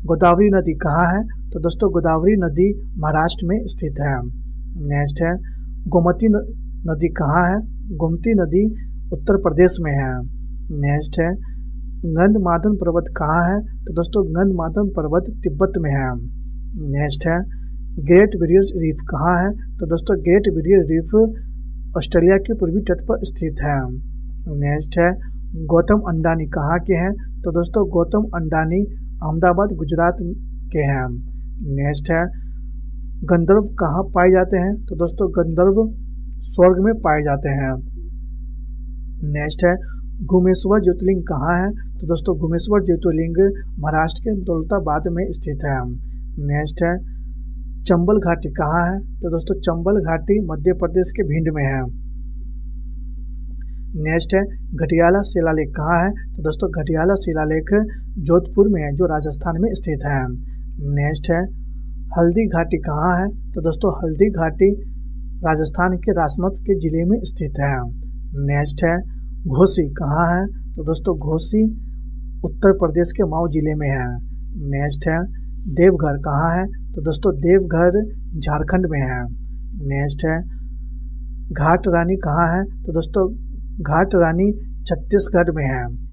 गोदावरी नदी कहाँ है? तो दोस्तों गोदावरी नदी महाराष्ट्र में स्थित है। नेक्स्ट है गोमती नदी कहाँ है? गोमती नदी उत्तर प्रदेश में है। नेक्स्ट है गंधमादन पर्वत कहाँ है? तो दोस्तों गंधमादन पर्वत तिब्बत में है। नेक्स्ट है ग्रेट बैरियर रीफ कहाँ है? तो दोस्तों ग्रेट बैरियर रीफ ऑस्ट्रेलिया के पूर्वी तट पर स्थित है। नेक्स्ट है गौतम अडानी कहाँ के हैं? तो दोस्तों गौतम अडानी अहमदाबाद गुजरात के हैं। नेक्स्ट है गंधर्व कहाँ पाए जाते हैं? तो दोस्तों गंधर्व स्वर्ग में पाए जाते हैं। नेक्स्ट है घुमेश्वर ज्योतिर्लिंग कहाँ है? तो दोस्तों घुमेश्वर ज्योतिर्लिंग महाराष्ट्र के दौलताबाद में स्थित है। नेक्स्ट है चंबल घाटी कहाँ है? तो दोस्तों चंबल घाटी मध्य प्रदेश के भिंड में है। नेक्स्ट है घटियाला शिलालेख कहाँ है? तो दोस्तों घटियाला शिलालेख जोधपुर में है जो राजस्थान में स्थित है। नेक्स्ट है हल्दी घाटी कहाँ है? तो दोस्तों हल्दी घाटी राजस्थान के राजसमंद के जिले में स्थित है। नेक्स्ट है घोसी कहाँ है? तो दोस्तों घोसी उत्तर प्रदेश के मऊ जिले में है। नेक्स्ट है देवघर कहाँ है? तो दोस्तों देवघर झारखंड में है। नेक्स्ट है घाट रानी कहाँ है? तो दोस्तों घाट रानी छत्तीसगढ़ में है।